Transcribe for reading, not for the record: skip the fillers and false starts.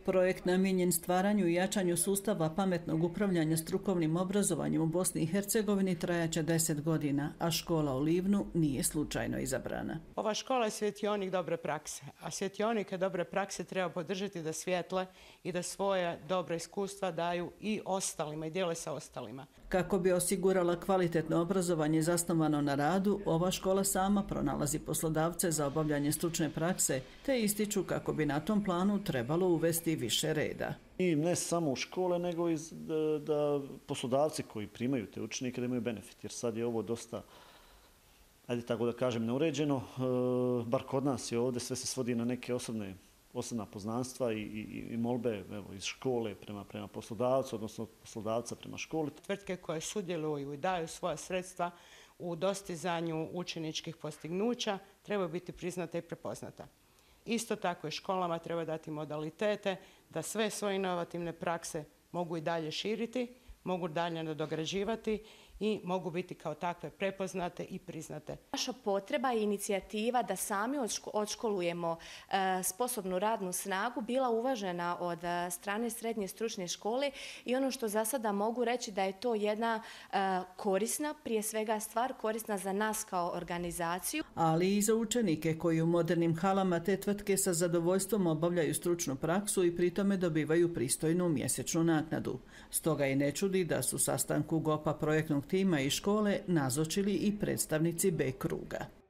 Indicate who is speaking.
Speaker 1: Projekt namijenjen stvaranju i jačanju sustava pametnog upravljanja strukovnim obrazovanjem u Bosni i Hercegovini trajaće 10 godina, a škola u Livnu nije slučajno izabrana.
Speaker 2: Ova škola je svjetionik dobre prakse, a svjetionike dobre prakse treba podržati da svijetle i da svoje dobra iskustva daju i ostalima i dijele sa ostalima.
Speaker 1: Kako bi osigurala kvalitetno obrazovanje zasnovano na radu, ova škola sama pronalazi poslodavce za obavljanje stručne prakse, te ističu kako bi na tom planu trebalo uvesti više reda.
Speaker 3: I ne samo u škole, nego i da poslodavci koji primaju te učenike da imaju benefit, jer sad je ovo dosta, ajde tako da kažem, neuređeno. Bar kod nas je ovdje sve se svodi na neke osobna poznanstva i molbe iz škole prema poslodavcu, odnosno od poslodavca prema školi.
Speaker 2: Tvrtke koje sudjeluju i daju svoja sredstva u dostizanju učeničkih postignuća trebaju biti priznate i prepoznata. Isto tako i školama treba dati modalitete da sve svoje inovativne prakse mogu i dalje širiti, mogu dalje nadograđivati i mogu biti kao takve prepoznate i priznate.
Speaker 4: Naša potreba i inicijativa da sami odškolujemo sposobnu radnu snagu bila uvažena od strane srednje stručne škole i ono što za sada mogu reći da je to jedna korisna, prije svega stvar, korisna za nas kao organizaciju.
Speaker 1: Ali i za učenike koji u modernim halama te tvrtke sa zadovoljstvom obavljaju stručnu praksu i pritome dobivaju pristojnu mjesečnu naknadu. Stoga i ne čudi da su sastanku GOPA projektnog tima i škole nazočili i predstavnici B kruga.